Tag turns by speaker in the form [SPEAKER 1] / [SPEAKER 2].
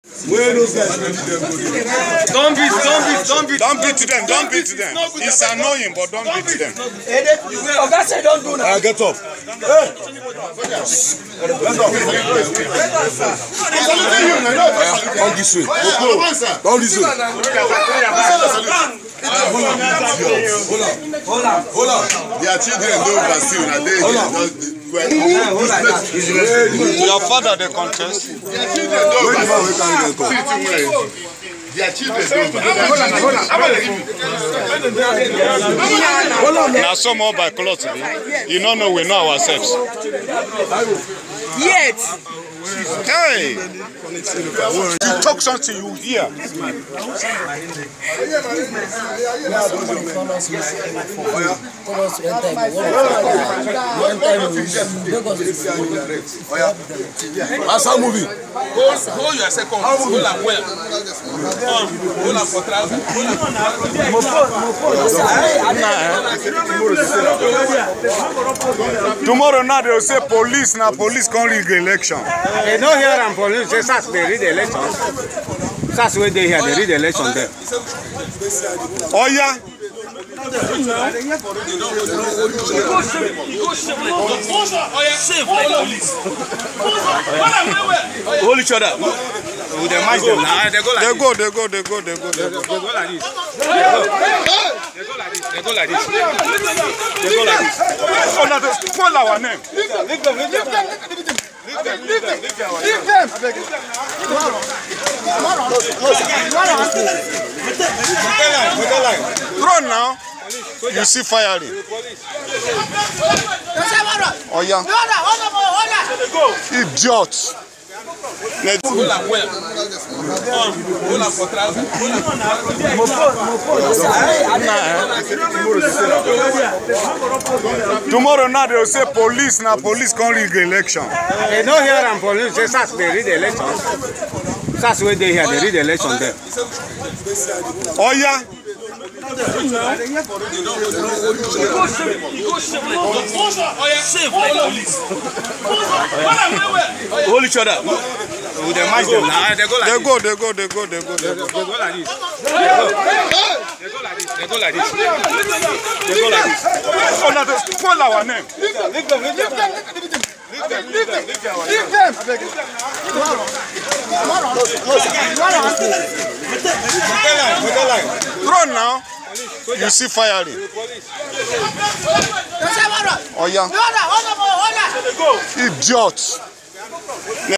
[SPEAKER 1] Don't beat them. It's annoying, but don't beat them.
[SPEAKER 2] Oga say don't do now.
[SPEAKER 3] Get up. Don't this way. Don't this way. Hold on.
[SPEAKER 1] Their children don't pursue. Your father they contest.
[SPEAKER 3] Their children don't
[SPEAKER 1] Now some more by cloth. You don't know we know ourselves.
[SPEAKER 2] Yet.
[SPEAKER 1] Hey, you talk something you hear.
[SPEAKER 3] That's how moving.
[SPEAKER 4] Hold your second. Hold up well. Hold up for trouser.
[SPEAKER 1] Tomorrow now they will say police. Now police can't rig election.
[SPEAKER 5] They don't hear and police say SAS they read the election. SAS where they hear they read the election there.
[SPEAKER 1] Oh yeah.
[SPEAKER 5] Hold each other. They match them now. They go like
[SPEAKER 1] They go.
[SPEAKER 5] They go like this. They go like this.
[SPEAKER 1] Oh, now they spoil our name.
[SPEAKER 5] Leave them.
[SPEAKER 1] Run now. You see firing. Oh yeah. Idiots.
[SPEAKER 4] Hold up well. Hold up for trouser.
[SPEAKER 1] Tomorrow now they will say police. Now police can't rig election.
[SPEAKER 5] They don't hear and police say SAS they read the election. SAS where they hear they read the election there.
[SPEAKER 1] Oh yeah.
[SPEAKER 5] Hold each other. They match them now. They go like
[SPEAKER 1] They
[SPEAKER 5] this.
[SPEAKER 1] go.
[SPEAKER 5] They go like this. They go like this.
[SPEAKER 1] Oh, now they spoil our name.
[SPEAKER 5] Leave them.
[SPEAKER 1] Run now. You see firing. Oh yeah. Idiots.